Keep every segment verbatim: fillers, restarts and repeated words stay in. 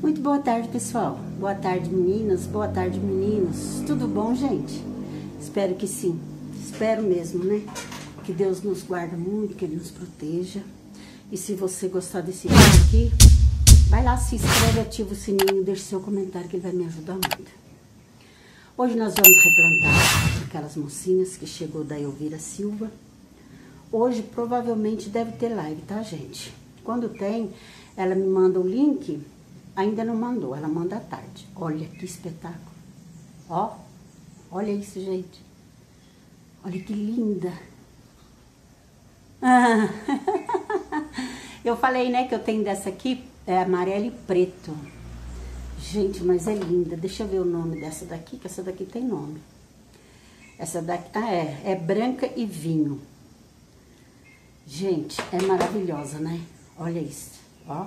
Muito boa tarde, pessoal. Boa tarde, meninas. Boa tarde, meninos. Tudo bom, gente? Espero que sim. Espero mesmo, né? Que Deus nos guarde muito, que Ele nos proteja. E se você gostar desse vídeo aqui, vai lá, se inscreve, ativa o sininho, deixa seu comentário que ele vai me ajudar muito. Hoje nós vamos replantar aquelas mocinhas que chegou da Elvira Silva. Hoje provavelmente deve ter live, tá, gente? Quando tem, ela me manda o link. Ainda não mandou, ela manda à tarde. Olha que espetáculo. Ó, olha isso, gente. Olha que linda. Ah. Eu falei, né, que eu tenho dessa aqui, é amarelo e preto. Gente, mas é linda. Deixa eu ver o nome dessa daqui, que essa daqui tem nome. Essa daqui, ah, é, é branca e vinho. Gente, é maravilhosa, né? Olha isso, ó.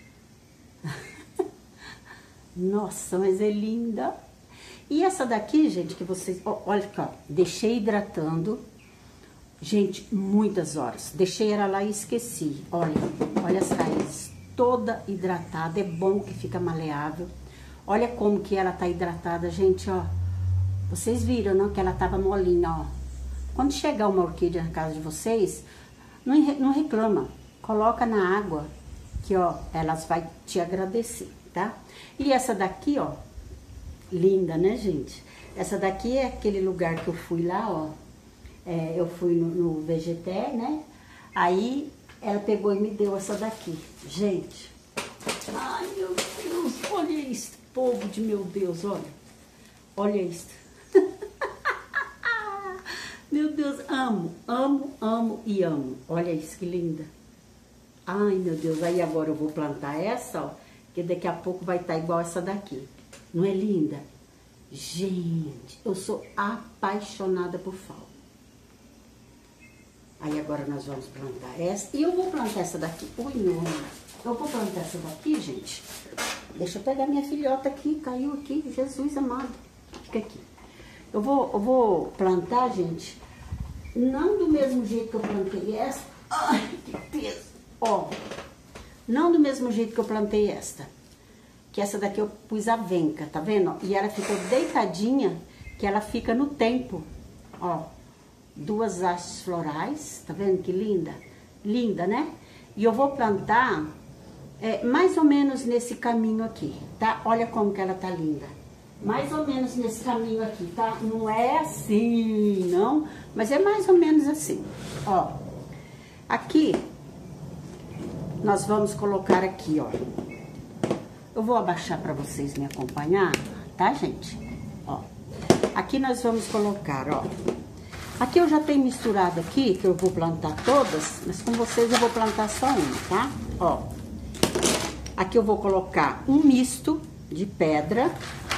Nossa, mas é linda. E essa daqui, gente, que vocês... Ó, olha aqui, ó. Deixei hidratando. Gente, muitas horas. Deixei ela lá e esqueci. Olha, olha as raízes. Toda hidratada. É bom que fica maleável. Olha como que ela tá hidratada, gente, ó. Vocês viram, não? Que ela tava molinha, ó. Quando chegar uma orquídea na casa de vocês, não, não reclama. Coloca na água, que, ó, elas vai te agradecer, tá? E essa daqui, ó, linda, né, gente? Essa daqui é aquele lugar que eu fui lá, ó. É, eu fui no, no V G T, né? Aí ela pegou e me deu essa daqui. Gente, ai, meu Deus, olha isso, povo de meu Deus, olha. Olha isso. Meu Deus, amo, amo, amo e amo. Olha isso, que linda. Ai, meu Deus, aí agora eu vou plantar essa, ó. Que daqui a pouco vai estar igual essa daqui. Não é linda? Gente, eu sou apaixonada por fall. Aí agora nós vamos plantar essa. E eu vou plantar essa daqui. Ui, não. Eu vou plantar essa daqui, gente. Deixa eu pegar minha filhota aqui. Caiu aqui. Jesus amado. Fica aqui. Eu vou, eu vou plantar, gente. Não do mesmo jeito que eu plantei essa. Ai, que peso. Ó. Não do mesmo jeito que eu plantei esta. Que essa daqui eu pus a venca, tá vendo? E ela ficou deitadinha, que ela fica no tempo. Ó, duas hastes florais, tá vendo que linda? Linda, né? E eu vou plantar é, mais ou menos nesse caminho aqui, tá? Olha como que ela tá linda. Mais ou menos nesse caminho aqui, tá? Não é assim, não. Mas é mais ou menos assim, ó. Aqui... Nós vamos colocar aqui, ó. Eu vou abaixar para vocês me acompanhar, tá, gente? Ó. Aqui nós vamos colocar, ó. Aqui eu já tenho misturado aqui, que eu vou plantar todas, mas com vocês eu vou plantar só uma, tá? Ó. Aqui eu vou colocar um misto de pedra,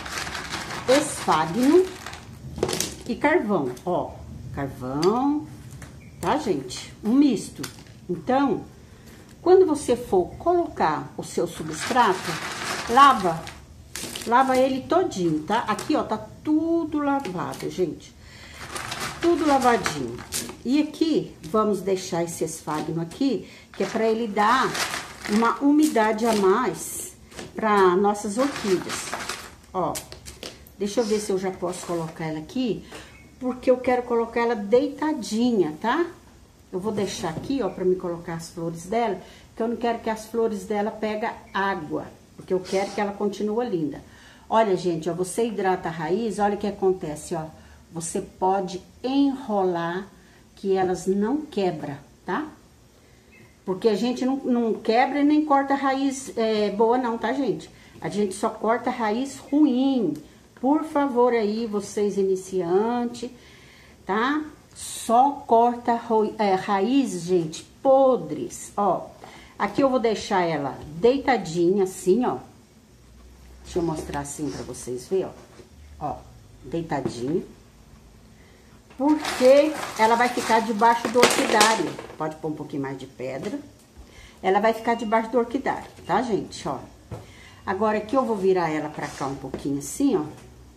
esfagno e carvão, ó. Carvão, tá, gente? Um misto. Então... Quando você for colocar o seu substrato, lava, lava ele todinho, tá? Aqui, ó, tá tudo lavado, gente. Tudo lavadinho. E aqui, vamos deixar esse esfagno aqui, que é pra ele dar uma umidade a mais pra nossas orquídeas. Ó, deixa eu ver se eu já posso colocar ela aqui, porque eu quero colocar ela deitadinha, tá? Eu vou deixar aqui, ó, pra me colocar as flores dela, que eu não quero que as flores dela peguem água, porque eu quero que ela continue linda. Olha, gente, ó, você hidrata a raiz, olha o que acontece, ó. Você pode enrolar, que elas não quebram, tá? Porque a gente não, não quebra e nem corta a raiz é, boa não, tá, gente? A gente só corta a raiz ruim. Por favor aí, vocês iniciantes, tá? Só corta é, raízes, gente, podres, ó. Aqui eu vou deixar ela deitadinha, assim, ó. Deixa eu mostrar assim pra vocês verem, ó. Ó, deitadinha. Porque ela vai ficar debaixo do orquidário. Pode pôr um pouquinho mais de pedra. Ela vai ficar debaixo do orquidário, tá, gente, ó. Agora aqui eu vou virar ela pra cá um pouquinho assim, ó.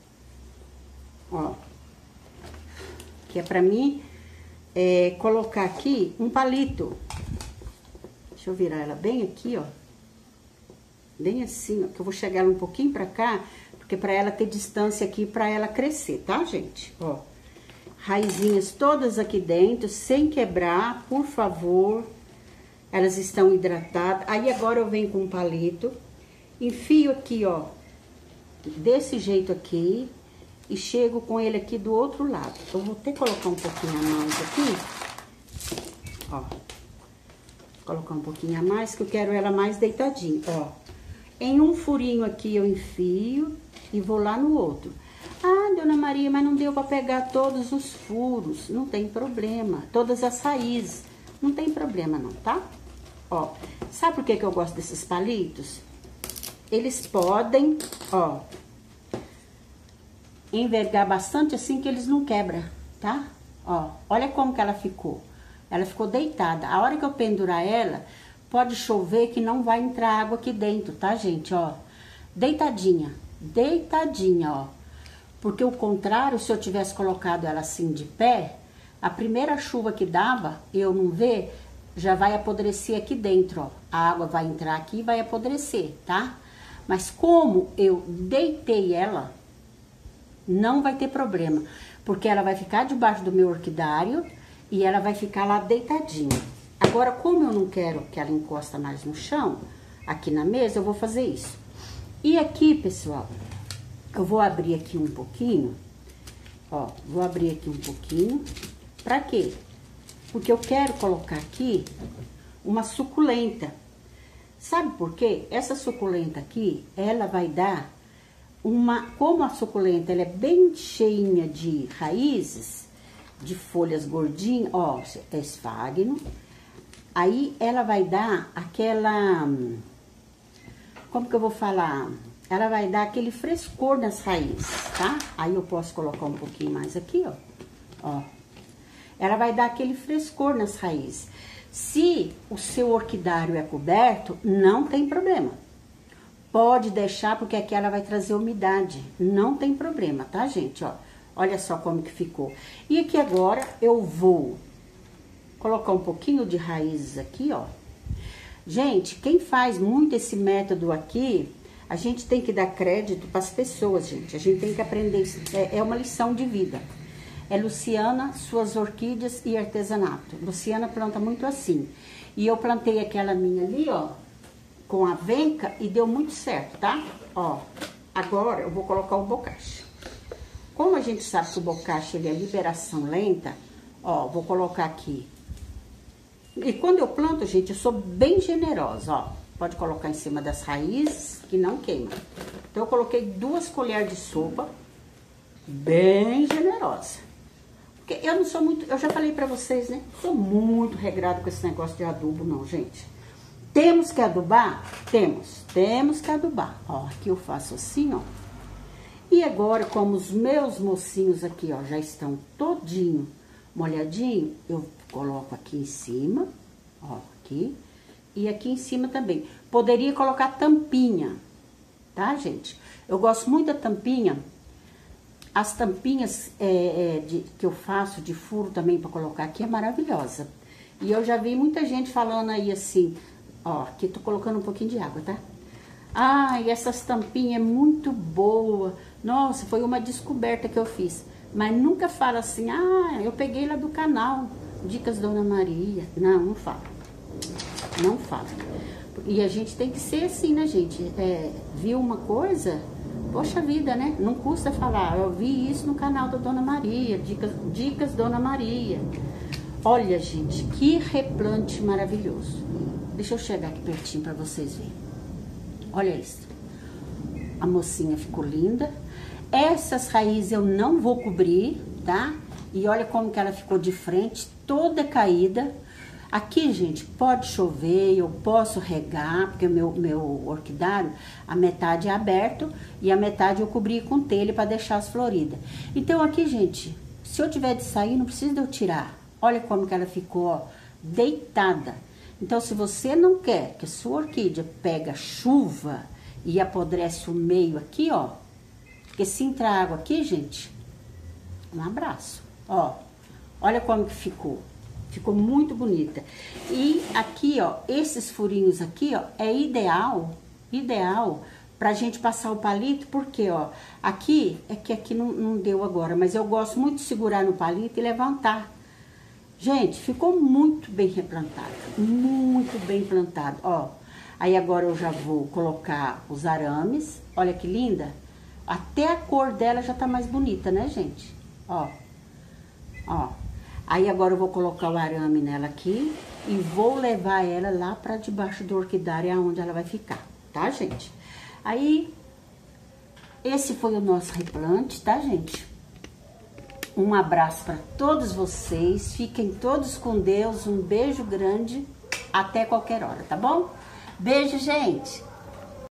Ó. Que é pra mim é, colocar aqui um palito. Deixa eu virar ela bem aqui, ó. Bem assim, ó, que eu vou chegar ela um pouquinho pra cá, porque pra ela ter distância aqui, pra ela crescer, tá, gente? Ó, raizinhas todas aqui dentro, sem quebrar, por favor. Elas estão hidratadas. Aí agora eu venho com um palito, enfio aqui, ó, desse jeito aqui, e chego com ele aqui do outro lado. Eu vou até colocar um pouquinho a mais aqui, ó. Colocar um pouquinho a mais, que eu quero ela mais deitadinha, ó. Em um furinho aqui eu enfio e vou lá no outro. Ah, Dona Maria, mas não deu pra pegar todos os furos. Não tem problema. Todas as raízes. Não tem problema não, tá? Ó, sabe por que que eu gosto desses palitos? Eles podem, ó, envergar bastante assim que eles não quebram, tá? Ó, olha como que ela ficou. Ela ficou deitada. A hora que eu pendurar ela, pode chover que não vai entrar água aqui dentro, tá, gente? Ó, deitadinha, deitadinha, ó. Porque o contrário, se eu tivesse colocado ela assim de pé, a primeira chuva que dava, eu não ver, já vai apodrecer aqui dentro, ó. A água vai entrar aqui e vai apodrecer, tá? Mas como eu deitei ela, não vai ter problema. Porque ela vai ficar debaixo do meu orquidário e ela vai ficar lá deitadinha. Agora, como eu não quero que ela encosta mais no chão, aqui na mesa, eu vou fazer isso. E aqui, pessoal, eu vou abrir aqui um pouquinho, ó, vou abrir aqui um pouquinho. Pra quê? Porque eu quero colocar aqui uma suculenta. Sabe por quê? Essa suculenta aqui, ela vai dar uma... Como a suculenta, ela é bem cheinha de raízes, de folhas gordinhas, ó, é esfagno. Aí, ela vai dar aquela... Como que eu vou falar? Ela vai dar aquele frescor nas raízes, tá? Aí, eu posso colocar um pouquinho mais aqui, ó. Ó. Ela vai dar aquele frescor nas raízes. Se o seu orquidário é coberto, não tem problema. Pode deixar, porque aqui ela vai trazer umidade. Não tem problema, tá, gente? Ó, olha só como que ficou. E aqui agora, eu vou colocar um pouquinho de raízes aqui, ó. Gente, quem faz muito esse método aqui, a gente tem que dar crédito para as pessoas, gente. A gente tem que aprender, é, é uma lição de vida. É Luciana, Suas Orquídeas e Artesanato. Luciana planta muito assim. E eu plantei aquela minha ali, ó, com a venca e deu muito certo, tá? Ó, agora eu vou colocar o bocache. Como a gente sabe que o bocache, ele é liberação lenta, ó, vou colocar aqui. E quando eu planto, gente, eu sou bem generosa, ó. Pode colocar em cima das raízes, que não queima. Então, eu coloquei duas colheres de sopa, bem generosa. Porque eu não sou muito, eu já falei pra vocês, né? Sou muito regrado com esse negócio de adubo, não, gente. Temos que adubar? Temos. Temos que adubar. Ó, aqui eu faço assim, ó. E agora, como os meus mocinhos aqui, ó, já estão todinho molhadinho, eu coloco aqui em cima, ó, aqui. E aqui em cima também. Poderia colocar tampinha, tá, gente? Eu gosto muito da tampinha. As tampinhas é, é, de, que eu faço de furo também pra colocar aqui é maravilhosa. E eu já vi muita gente falando aí assim, ó, aqui tô colocando um pouquinho de água, tá? Ai, essas tampinhas é muito boa. Nossa, foi uma descoberta que eu fiz. Mas nunca fala assim, ah, eu peguei lá do canal, Dicas Dona Maria. Não, não fala. Não fala. E a gente tem que ser assim, né, gente? É, viu uma coisa, poxa vida, né? Não custa falar, eu vi isso no canal da Dona Maria, Dicas, Dicas Dona Maria. Olha, gente, que replante maravilhoso. Deixa eu chegar aqui pertinho pra vocês verem. Olha isso. A mocinha ficou linda. Essas raízes eu não vou cobrir, tá? E olha como que ela ficou de frente, toda caída. Aqui, gente, pode chover, eu posso regar, porque o meu, meu orquidário, a metade é aberto e a metade eu cobri com telha para deixar as floridas. Então, aqui, gente, se eu tiver de sair, não precisa de eu tirar. Olha como que ela ficou, ó, deitada. Então, se você não quer que a sua orquídea pega chuva e apodrece o meio aqui, ó, porque se entrar água aqui, gente, um abraço. Ó, olha como que ficou. Ficou muito bonita. E aqui, ó, esses furinhos aqui, ó, é ideal ideal pra gente passar o palito, porque, ó, aqui, é que aqui não, não deu agora, mas eu gosto muito de segurar no palito e levantar. Gente, ficou muito bem replantado, muito bem plantado, ó. Aí agora eu já vou colocar os arames, olha que linda. Até a cor dela já tá mais bonita, né, gente? Ó, ó. Aí agora eu vou colocar o arame nela aqui e vou levar ela lá pra debaixo do orquidário, onde ela vai ficar, tá, gente? Aí, esse foi o nosso replante, tá, gente? Um abraço para todos vocês, fiquem todos com Deus, um beijo grande, até qualquer hora, tá bom? Beijo, gente!